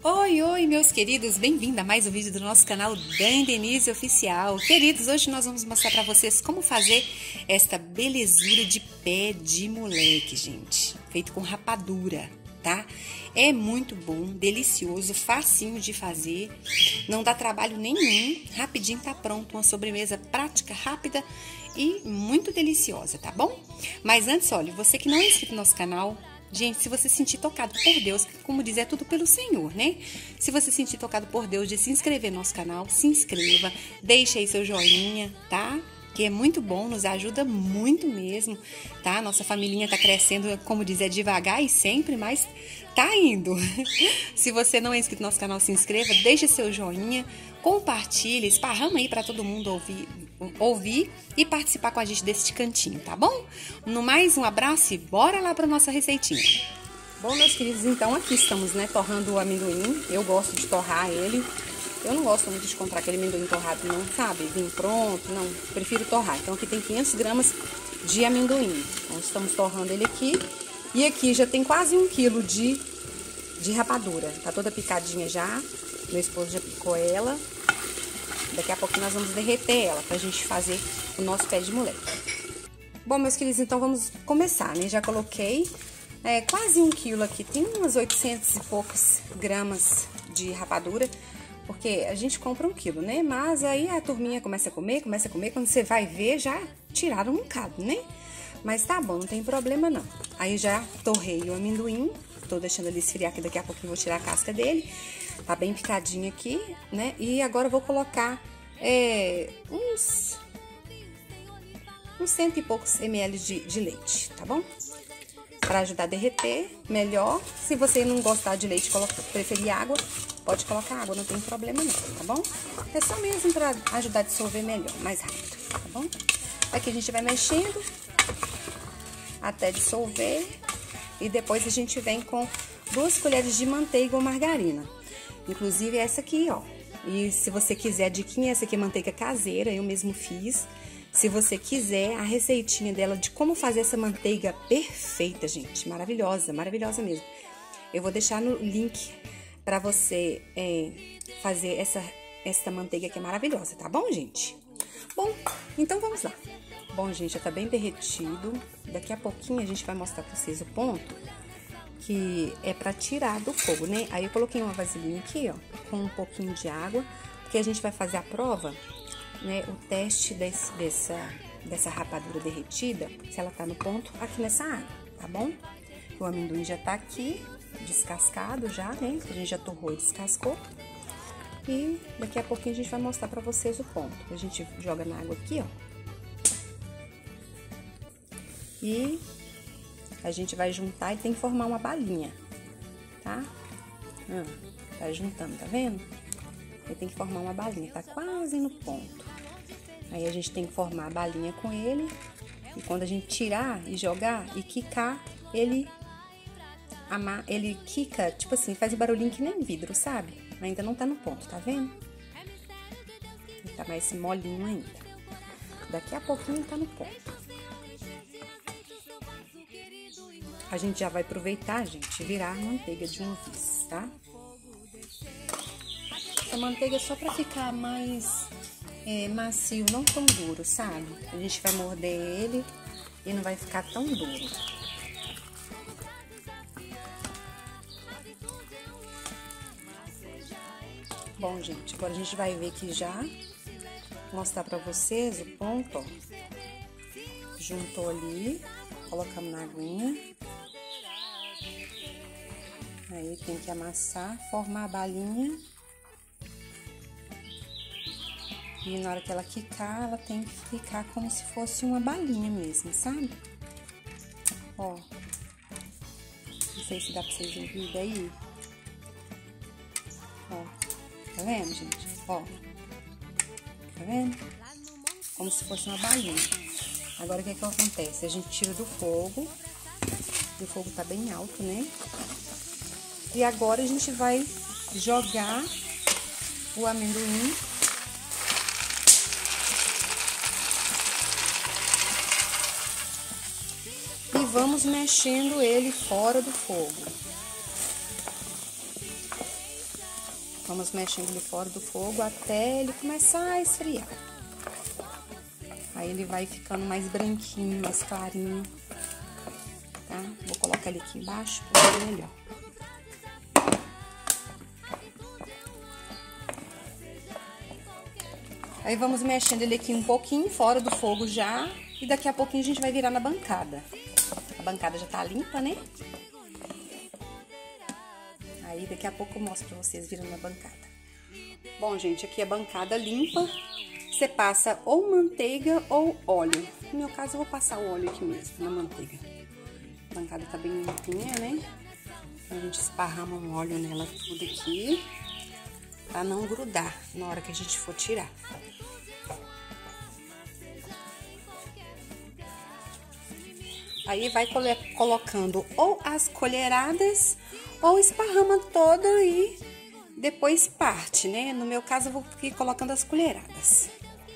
Oi, oi, meus queridos, bem-vindo a mais um vídeo do nosso canal Dani Denise Oficial. Queridos, hoje nós vamos mostrar pra vocês como fazer esta belezura de pé de moleque, gente. Feito com rapadura, tá? É muito bom, delicioso, facinho de fazer, não dá trabalho nenhum, rapidinho tá pronto, uma sobremesa prática, rápida e muito deliciosa, tá bom? Mas antes, olha, você que não é inscrito no nosso canal, gente, se você se sentir tocado por Deus, como diz, é tudo pelo Senhor, né? Se você se sentir tocado por Deus de se inscrever no nosso canal, se inscreva, deixa aí seu joinha, tá? Que é muito bom, nos ajuda muito mesmo, tá? Nossa familhinha tá crescendo, como diz, é devagar e sempre, mas tá indo. Se você não é inscrito no nosso canal, se inscreva, deixa seu joinha, compartilha, esparrama aí para todo mundo ouvir e participar com a gente desse cantinho, tá bom? No mais, um abraço e bora lá para nossa receitinha. Bom, meus queridos, então aqui estamos, né, torrando o amendoim. Eu gosto de torrar ele. Eu não gosto muito de comprar aquele amendoim torrado, não, sabe? Vinho pronto, não. Prefiro torrar. Então, aqui tem 500 gramas de amendoim. Então, estamos torrando ele aqui. E aqui já tem quase 1 quilo de rapadura. Tá toda picadinha já. Meu esposo já picou ela. Daqui a pouco nós vamos derreter ela pra gente fazer o nosso pé de moleque. Bom, meus queridos, então vamos começar, né? Já coloquei quase 1 quilo aqui. Tem umas 800 e poucos gramas de rapadura. Porque a gente compra 1 quilo, né? Mas aí a turminha começa a comer. Quando você vai ver, já tiraram um bocado, né? Mas tá bom, não tem problema não. Aí já torrei o amendoim. Tô deixando ele esfriar, que daqui a pouco eu vou tirar a casca dele. Tá bem picadinho aqui, né? E agora eu vou colocar uns 100 e poucos ml de leite, tá bom? Pra ajudar a derreter melhor. Se você não gostar de leite, preferir água, pode colocar água, não tem problema não, tá bom? É só mesmo pra ajudar a dissolver melhor, mais rápido, tá bom? Aqui a gente vai mexendo até dissolver e depois a gente vem com 2 colheres de manteiga ou margarina. Inclusive essa aqui, ó. E se você quiser a diquinha, essa aqui é manteiga caseira, eu mesmo fiz. Se você quiser a receitinha dela de como fazer essa manteiga perfeita, gente, maravilhosa, maravilhosa mesmo. Eu vou deixar no link pra você fazer essa manteiga que é maravilhosa, tá bom, gente? Bom, então vamos lá. Bom, gente, já tá bem derretido. Daqui a pouquinho a gente vai mostrar pra vocês o ponto que é pra tirar do fogo, né? Aí eu coloquei uma vasilhinha aqui, ó, com um pouquinho de água, porque a gente vai fazer a prova, né, o teste dessa rapadura derretida, se ela tá no ponto aqui nessa água, tá bom? O amendoim já tá aqui, descascado já, né? A gente já torrou e descascou. E daqui a pouquinho a gente vai mostrar pra vocês o ponto. A gente joga na água aqui, ó. E a gente vai juntar e tem que formar uma balinha, tá? Tá juntando, tá vendo? Aí tem que formar uma balinha, tá quase no ponto. Aí a gente tem que formar a balinha com ele. E quando a gente tirar e jogar e quicar, ele quica, tipo assim, faz um barulhinho que nem vidro, sabe? Ainda não tá no ponto, tá vendo? Ele tá mais molinho ainda. Daqui a pouquinho tá no ponto. A gente já vai aproveitar, gente, virar a manteiga de uma vez, tá? Essa manteiga é só pra ficar mais macio, não tão duro, sabe? A gente vai morder ele e não vai ficar tão duro. Bom, gente, agora a gente vai ver que já mostrar pra vocês o ponto, ó. Juntou ali, colocamos na aguinha. Aí tem que amassar, formar a balinha. E na hora que ela quicar, ela tem que ficar como se fosse uma balinha mesmo, sabe? Ó. Não sei se dá pra vocês verem daí. Ó. Tá vendo, gente? Ó. Tá vendo? Como se fosse uma balinha. Agora, o que acontece? A gente tira do fogo. O fogo tá bem alto, né? E agora a gente vai jogar o amendoim e vamos mexendo ele fora do fogo. Vamos mexendo ele fora do fogo até ele começar a esfriar. Aí ele vai ficando mais branquinho, mais clarinho, tá? Vou colocar ele aqui embaixo para ver melhor. Aí vamos mexendo ele aqui um pouquinho fora do fogo já, e daqui a pouquinho a gente vai virar na bancada. A bancada já tá limpa, né? Aí daqui a pouco eu mostro pra vocês virando a bancada. Bom, gente, aqui a bancada limpa. Você passa ou manteiga ou óleo. No meu caso, eu vou passar o óleo aqui mesmo, na manteiga. A bancada tá bem limpinha, né? A gente esparrama um óleo nela tudo aqui, pra não grudar na hora que a gente for tirar. Aí vai colocando ou as colheradas ou esparrama toda e depois parte, né? No meu caso, eu vou ir colocando as colheradas.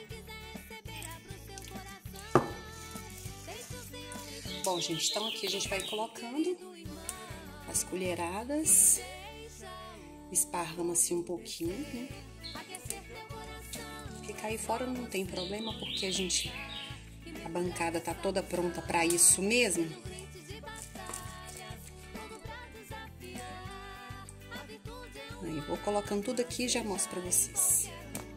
Bom, gente, então aqui a gente vai colocando as colheradas, esparrama assim um pouquinho, né? Porque cair fora não tem problema, porque a bancada tá toda pronta para isso mesmo. Aí vou colocando tudo aqui e já mostro para vocês.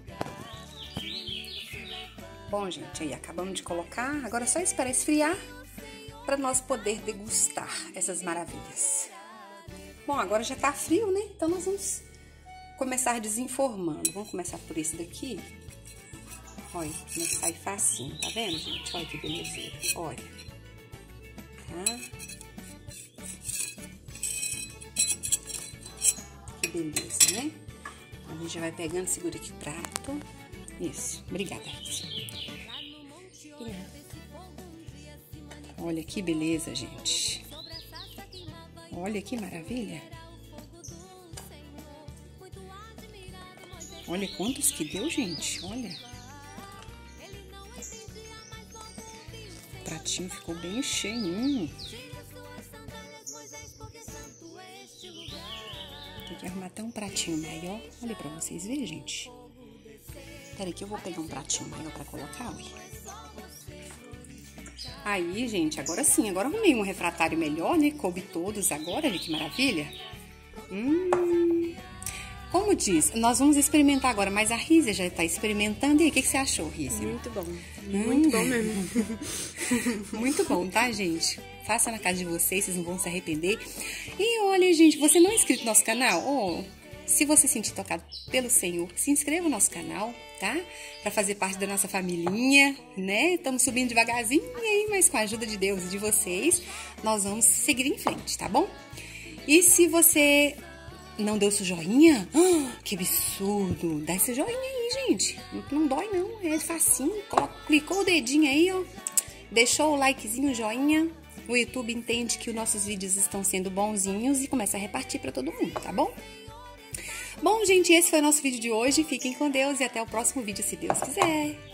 Bom, gente, aí acabamos de colocar, agora é só esperar esfriar para nós poder degustar essas maravilhas. Bom, agora já tá frio, né? Então nós vamos começar desenformando. Vamos começar por esse daqui. Olha, como sai facinho, tá vendo, gente? Olha que belezeira, olha. Tá? Que beleza, né? A gente já vai pegando, segura aqui o prato. Isso, obrigada, Rita. Olha que beleza, gente. Olha que maravilha. Olha quantos que deu, gente. Olha. O pratinho ficou bem cheinho. Tem que arrumar até um pratinho maior. Olha pra vocês verem, gente. Peraí que eu vou pegar um pratinho maior pra colocar, olha. Aí, gente, agora sim, agora arrumei um refratário melhor, né? Coube todos agora, olha que maravilha. Como diz, nós vamos experimentar agora, mas a Rízia já tá experimentando. E aí, o que você achou, Rízia? Muito bom. Muito bom mesmo. Muito bom, tá, gente? Faça na casa de vocês, vocês não vão se arrepender. E olha, gente, você não é inscrito no nosso canal? Se você se sentir tocado pelo Senhor, se inscreva no nosso canal, tá? Pra fazer parte da nossa familhinha, né? Estamos subindo devagarzinho aí, mas com a ajuda de Deus e de vocês, nós vamos seguir em frente, tá bom? E se você não deu seu joinha, que absurdo! Dá esse joinha aí, gente. Não dói, não. É facinho. Clicou o dedinho aí, ó. Deixou o likezinho, o joinha. O YouTube entende que os nossos vídeos estão sendo bonzinhos e começa a repartir pra todo mundo, tá bom? Bom, gente, esse foi o nosso vídeo de hoje. Fiquem com Deus e até o próximo vídeo, se Deus quiser.